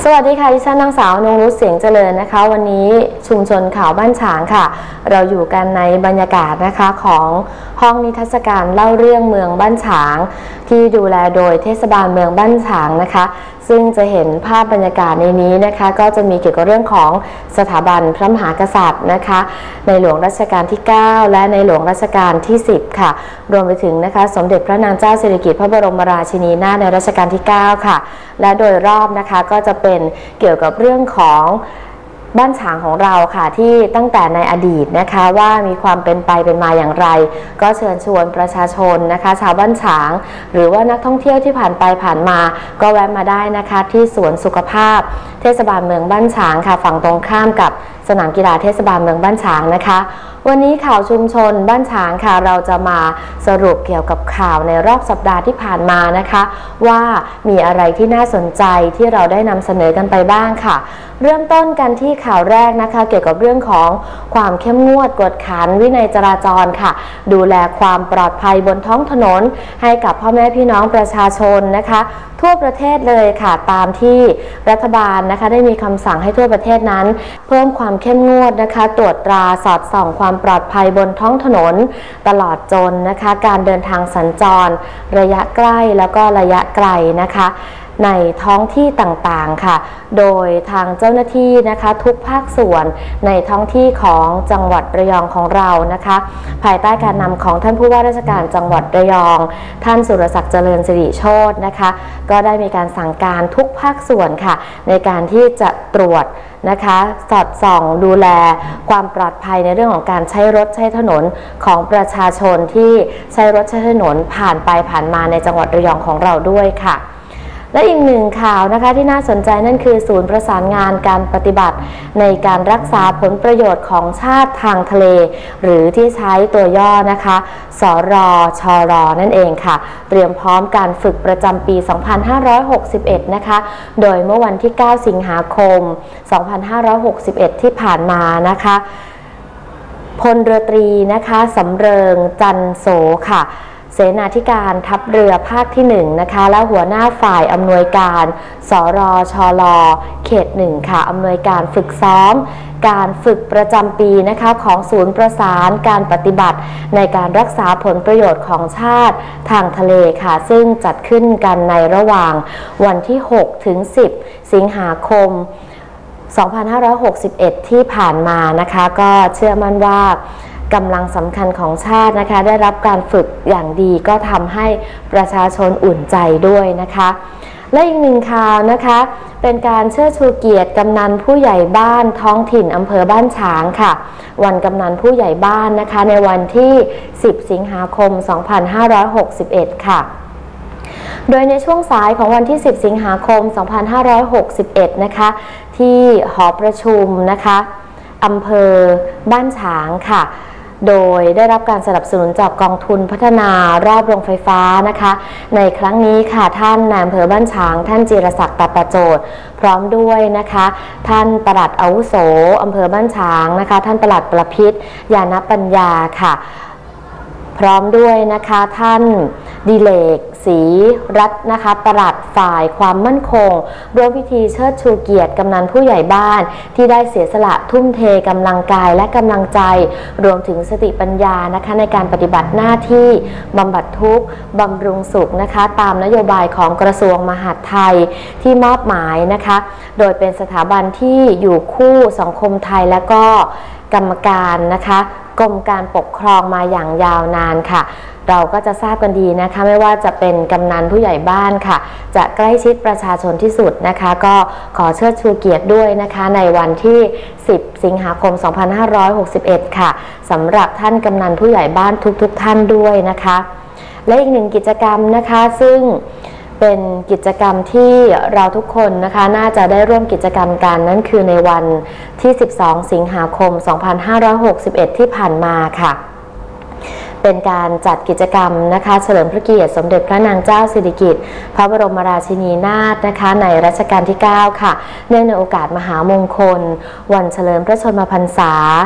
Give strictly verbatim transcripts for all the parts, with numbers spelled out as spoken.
สวัสดีค่ะดิฉันนางสาวนงนุชเสียงเจริญนะคะวันนี้ชุมชนข่าวบ้านฉางค่ะเราอยู่กันในบรรยากาศนะคะของห้องนิทรรศการเล่าเรื่องเมืองบ้านฉางที่ดูแลโดยเทศบาลเมืองบ้านฉางนะคะซึ่งจะเห็นภาพบรรยากาศในนี้นะคะก็จะมีเกี่ยวกับเรื่องของสถาบันพระมหากษัตริย์นะคะในหลวงรัชกาลที่เก้าและในหลวงรัชกาลที่สิบค่ะรวมไปถึงนะคะสมเด็จพระนางเจ้าสิริกิติ์พระบรมราชินีนาถในรัชกาลที่เก้าค่ะและโดยรอบนะคะก็จะเป็นเกี่ยวกับเรื่องของบ้านฉางของเราค่ะที่ตั้งแต่ในอดีตนะคะว่ามีความเป็นไปเป็นมาอย่างไรก็เชิญชวนประชาชนนะคะชาวบ้านฉางหรือว่านักท่องเที่ยวที่ผ่านไปผ่านมาก็แวะมาได้นะคะที่สวนสุขภาพเทศบาลเมืองบ้านฉางค่ะฝั่งตรงข้ามกับสนามกีฬาเทศบาลเมืองบ้านฉางนะคะวันนี้ข่าวชุมชนบ้านฉางค่ะเราจะมาสรุปเกี่ยวกับข่าวในรอบสัปดาห์ที่ผ่านมานะคะว่ามีอะไรที่น่าสนใจที่เราได้นำเสนอกันไปบ้างค่ะเริ่มต้นกันที่ข่าวแรกนะคะเกี่ยวกับเรื่องของความเข้มงวดกวดขันวินัยจราจรค่ะดูแลความปลอดภัยบนท้องถนนให้กับพ่อแม่พี่น้องประชาชนนะคะทั่วประเทศเลยค่ะตามที่รัฐบาลนะคะได้มีคำสั่งให้ทั่วประเทศนั้นเพิ่มความเข้มงวดนะคะตรวจตราสอดส่องความปลอดภัยบนท้องถนนตลอดจนนะคะการเดินทางสัญจรระยะใกล้แล้วก็ระยะไกลนะคะในท้องที่ต่างๆค่ะโดยทางเจ้าหน้าที่นะคะทุกภาคส่วนในท้องที่ของจังหวัดระยองของเรานะคะภายใต้การนำของท่านผู้ว่าราชการจังหวัดระยองท่านสุรศักดิ์เจริญสิริโชตินะคะก็ได้มีการสั่งการทุกภาคส่วนค่ะในการที่จะตรวจนะคะสอดส่องดูแลความปลอดภัยในเรื่องของการใช้รถใช้ถนนของประชาชนที่ใช้รถใช้ถนนผ่านไปผ่านมาในจังหวัดระยองของเราด้วยค่ะและอีกหนึ่งข่าวนะคะที่น่าสนใจนั่นคือศูนย์ประสานงานการปฏิบัติในการรักษาผลประโยชน์ของชาติทางทะเลหรือที่ใช้ตัวย่อนะคะสรชรนั่นเองค่ะเตรียมพร้อมการฝึกประจำปีสองพันห้าร้อยหกสิบเอ็ดนะคะโดยเมื่อวันที่เก้าสิงหาคมสองพันห้าร้อยหกสิบเอ็ดที่ผ่านมานะคะพลเรือตรีนะคะสำเริงจันโสค่ะเสนาธิการทัพเรือภาคที่หนึ่งนะคะและหัวหน้าฝ่ายอำนวยการสรชลเขตหนึ่งค่ะอำนวยการฝึกซ้อมการฝึกประจำปีนะคะของศูนย์ประสานการปฏิบัติในการรักษาผลประโยชน์ของชาติทางทะเลค่ะซึ่งจัดขึ้นกันในระหว่างวันที่หกถึงสิบสิงหาคมสองพันห้าร้อยหกสิบเอ็ดที่ผ่านมานะคะก็เชื่อมั่นว่ากำลังสำคัญของชาตินะคะได้รับการฝึกอย่างดีก็ทำให้ประชาชนอุ่นใจด้วยนะคะและอีกหนึ่งข่าวนะคะเป็นการเชิดชูเกียรติกำนันผู้ใหญ่บ้านท้องถิ่นอำเภอบ้านฉางค่ะวันกำนันผู้ใหญ่บ้านนะคะในวันที่สิบสิงหาคมสองพันห้าร้อยหกสิบเอ็ดค่ะโดยในช่วงสายของวันที่สิบสิงหาคมสองพันห้าร้อยหกสิบเอ็ดนะคะที่หอประชุมนะคะอำเภอบ้านฉางค่ะโดยได้รับการสนับสนุนจากกองทุนพัฒนารอบโรงไฟฟ้านะคะในครั้งนี้ค่ะท่านนายอำเภอบ้านฉางท่านจิรศักดิ์ตาประโจทย์พร้อมด้วยนะคะท่านปลัดอาวุโสอำเภอบ้านฉางนะคะท่านปลัดประพิษญาณปัญญาค่ะพร้อมด้วยนะคะท่านดิเลกศรีรัตน์นะคะปลัดฝ่ายความมั่นคงร่วมพิธีเชิดชูเกียรติกำนันผู้ใหญ่บ้านที่ได้เสียสละทุ่มเทกำลังกายและกำลังใจรวมถึงสติปัญญานะคะในการปฏิบัติหน้าที่บำบัดทุกข์บำรุงสุขนะคะตามนโยบายของกระทรวงมหาดไทยที่มอบหมายนะคะโดยเป็นสถาบันที่อยู่คู่สังคมไทยและก็กรรมการนะคะกรมการปกครองมาอย่างยาวนานค่ะเราก็จะทราบกันดีนะคะไม่ว่าจะเป็นกำนันผู้ใหญ่บ้านค่ะจะใกล้ชิดประชาชนที่สุดนะคะก็ขอเชิดชูเกียรติด้วยนะคะในวันที่สิบสิงหาคมสองพันห้าร้อยหกสิบเอ็ดค่ะสำหรับท่านกำนันผู้ใหญ่บ้านทุกๆท่านด้วยนะคะและอีกหนึ่งกิจกรรมนะคะซึ่งเป็นกิจกรรมที่เราทุกคนนะคะน่าจะได้ร่วมกิจกรรมกันนั่นคือในวันที่สิบสองสิงหาคมสองพันห้าร้อยหกสิบเอ็ดที่ผ่านมาค่ะเป็นการจัดกิจกรรมนะคะเฉลิมพระเกียรติสมเด็จพระนางเจ้าสิริกิติ์พระบรมราชินีนาถนะคะในรัชกาลที่เก้าค่ะเนื่องในโอกาสมหามงคลวันเฉลิมพระชนมพรรษาแป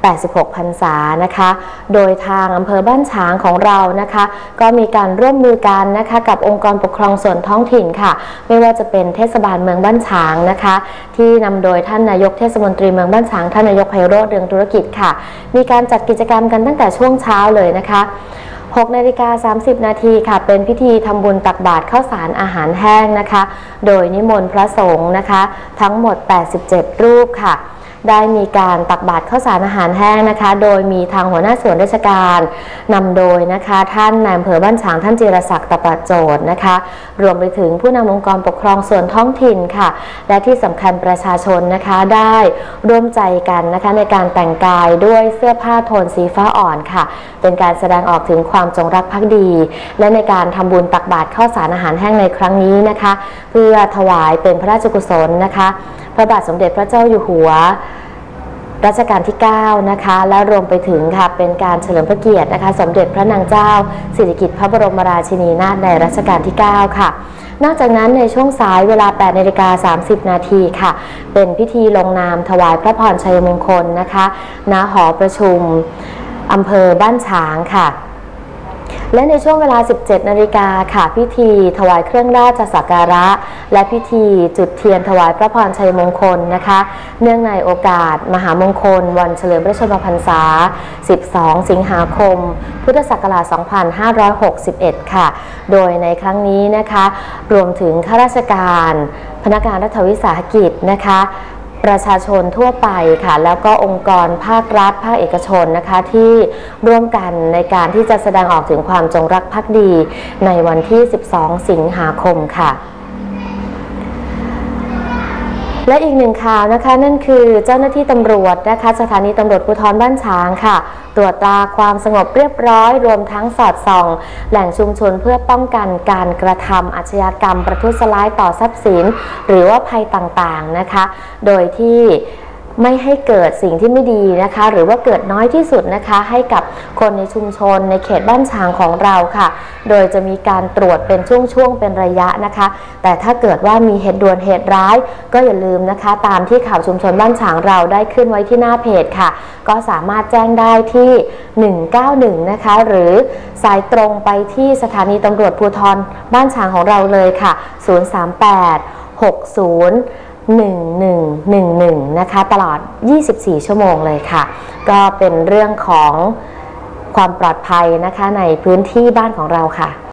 แปดสิบหกพรรษานะคะโดยทางอำเภอบ้านฉางของเรานะคะก็มีการร่วมมือกันนะคะกับองค์กรปกครองส่วนท้องถิ่นค่ะไม่ว่าจะเป็นเทศบาลเมืองบ้านฉางนะคะที่นำโดยท่านนายกเทศมนตรีเมืองบ้านฉางท่านนายกไพโรจน์เรืองธุรกิจค่ะมีการจัดกิจกรรมกันตั้งแต่ช่วงเช้าเลยนะคะหกนาฬิกาสามสิบนาทีค่ะเป็นพิธีทำบุญตักบาตรข้าวสารอาหารแห้งนะคะโดยนิมนต์พระสงฆ์นะคะทั้งหมดแปดสิบเจ็ดรูปค่ะได้มีการตักบาตรข้าวสารอาหารแห้งนะคะโดยมีทางหัวหน้าส่วนราชการนำโดยนะคะท่านนายอำเภอบ้านฉางท่านจิรศักดิ์ตะปะโจทย์นะคะรวมไปถึงผู้นำองค์กรปกครองส่วนท้องถิ่นค่ะและที่สำคัญประชาชนนะคะได้ร่วมใจกันนะคะในการแต่งกายด้วยเสื้อผ้าโทนสีฟ้าอ่อนค่ะเป็นการแสดงออกถึงความจงรักภักดีและในการทำบุญตักบาตรข้าวสารอาหารแห้งในครั้งนี้นะคะเพื่อถวายเป็นพระราชกุศลนะคะพระบาทสมเด็จพระเจ้าอยู่หัวรัชกาลที่เก้านะคะและรวมไปถึงค่ะเป็นการเฉลิมพระเกียรตินะคะสมเด็จพระนางเจ้าสิริกิติ์พระบรมราชินีนาถในรัชกาลที่เก้าค่ะนอกจากนั้นในช่วงสายเวลา แปดนาฬิกาสามสิบนาทีค่ะเป็นพิธีลงนามถวายพระพรชัยมงคลนะคะณหอประชุมอำเภอบ้านฉางค่ะและในช่วงเวลา สิบเจ็ดนาฬิกาค่ะพิธีถวายเครื่องราชสักการะและพิธีจุดเทียนถวายพระพรชัยมงคลนะคะเนื่องในโอกาสมหามงคลวันเฉลิมพระชนมพรรษาสิบสองสิงหาคมพุทธศักราชสองพันห้าร้อยหกสิบเอ็ดค่ะโดยในครั้งนี้นะคะรวมถึงข้าราชการพนักงานรัฐวิสาหกิจนะคะประชาชนทั่วไปค่ะแล้วก็องค์กรภาครัฐภาคเอกชนนะคะที่ร่วมกันในการที่จะแสดงออกถึงความจงรักภักดีในวันที่สิบสองสิงหาคมค่ะและอีกหนึ่งข่าวนะคะนั่นคือเจ้าหน้าที่ตำรวจนะคะสถานีตำรวจภูธรบ้านฉางค่ะตรวจตราความสงบเรียบร้อยรวมทั้งสอดส่องแหล่งชุมชนเพื่อป้องกันการกระทำอาชญากรรมประทุษร้ายต่อทรัพย์สินหรือว่าภัยต่างๆนะคะโดยที่ไม่ให้เกิดสิ่งที่ไม่ดีนะคะหรือว่าเกิดน้อยที่สุดนะคะให้กับคนในชุมชนในเขตบ้านฉางของเราค่ะโดยจะมีการตรวจเป็นช่วงๆเป็นระยะนะคะแต่ถ้าเกิดว่ามีเหตุด่วนเหตุร้ายก็อย่าลืมนะคะตามที่ข่าวชุมชนบ้านฉางเราได้ขึ้นไว้ที่หน้าเพจค่ะก็สามารถแจ้งได้ที่หนึ่งเก้าหนึ่งนะคะหรือสายตรงไปที่สถานีตำรวจภูธรบ้านฉางของเราเลยค่ะศูนย์ สาม แปด หก ศูนย์ หนึ่ง หนึ่ง หนึ่ง หนึ่งนะคะตลอดยี่สิบสี่ชั่วโมงเลยค่ะก็เป็นเรื่องของความปลอดภัยนะคะในพื้นที่บ้านของเราค่ะ